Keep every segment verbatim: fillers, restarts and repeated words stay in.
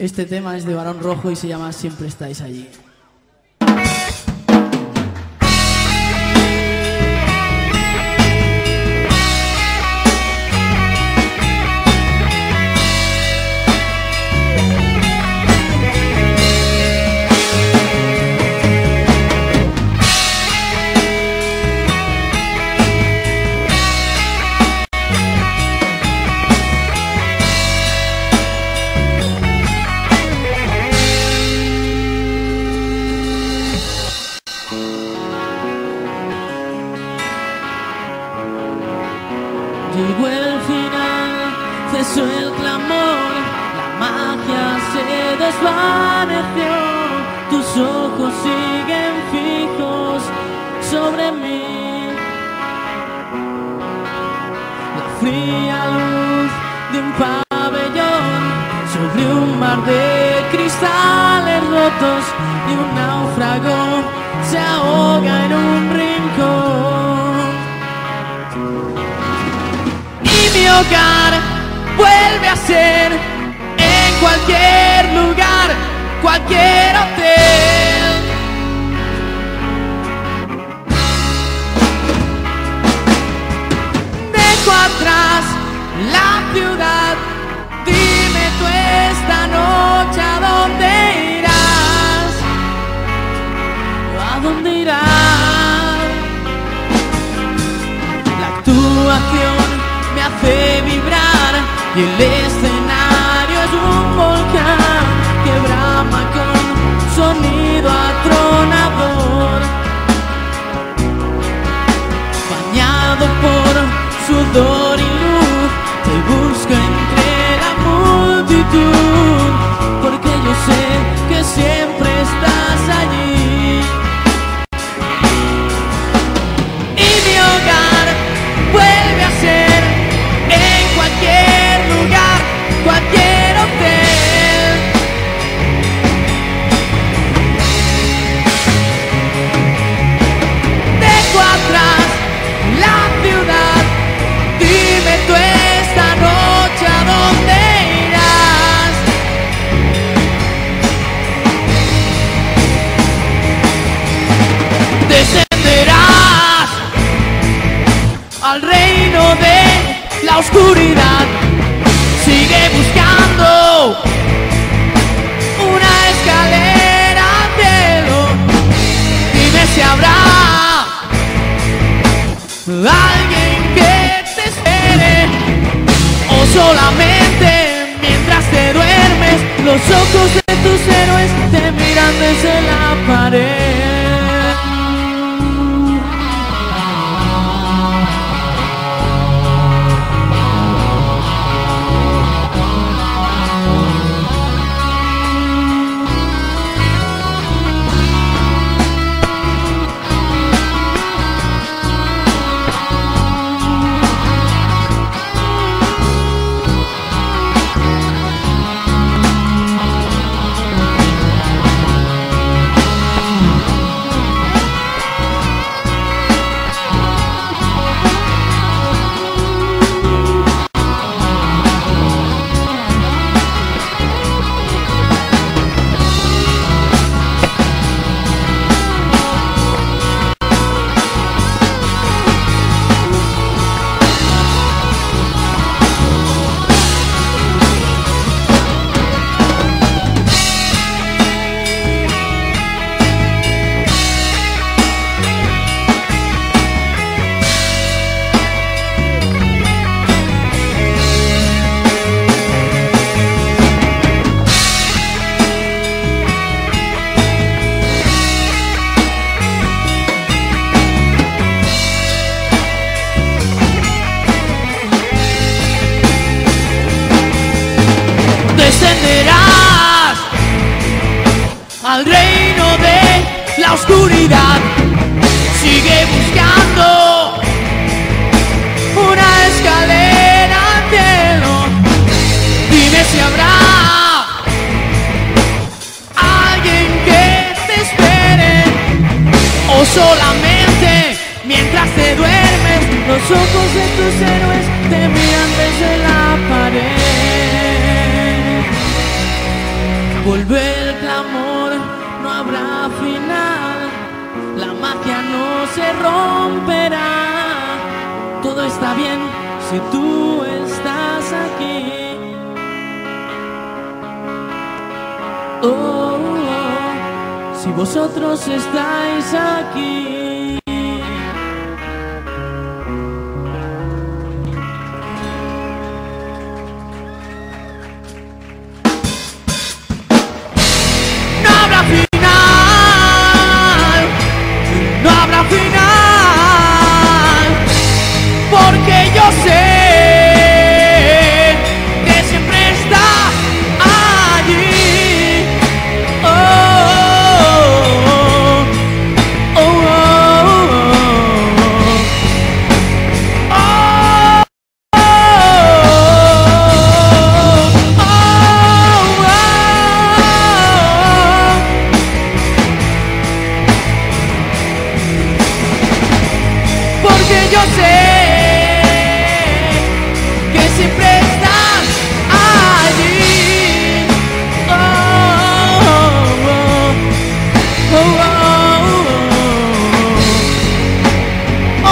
Este tema es de Barón Rojo y se llama Siempre estáis allí. Llegó el final, cesó el clamor, la magia se desvaneció, tus ojos siguen fijos sobre mí. La fría luz de un pabellón sobre un mar de cristales rotos y un náufrago se ahoga en un rincón. Mi hogar vuelve a ser en cualquier lugar, cualquier hotel. Dejo atrás la ciudad, dime tú esta noche a dónde irás, a dónde irás. La actuación me hace vibrar y el escenario es un volcán que brama con sonido atronador. Bañado por sudor y luz, te busco entre la multitud, porque yo sé que siempre estás allí. Y mi hogar vuelve a ser cualquier lugar, cualquier hotel. Dejo atrás la ciudad, dime tú esta noche a dónde irás. Descenderás al reino de la oscuridad, sigue buscando una escalera al cielo. Dime si habrá alguien que te espere, o solamente mientras te duermes los ojos de tus héroes te miran desde la pared. Descenderás al reino de la oscuridad, sigue buscando una escalera al cielo. Dime si habrá alguien que te espere, o solamente mientras te duermes los ojos de tus héroes te miran desde la pared. vuelve el clamor, no habrá final, la magia no se romperá. Todo está bien si tú estás aquí. Oh, oh, si vosotros estáis aquí. No habrá final, no habrá final, porque yo sé que siempre está allí. Oh, oh, oh, oh, oh, porque yo sé que siempre estás allí. Oh, oh, oh, oh, oh, oh, oh,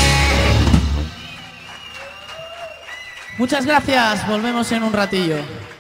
Muchas gracias, volvemos en un ratillo.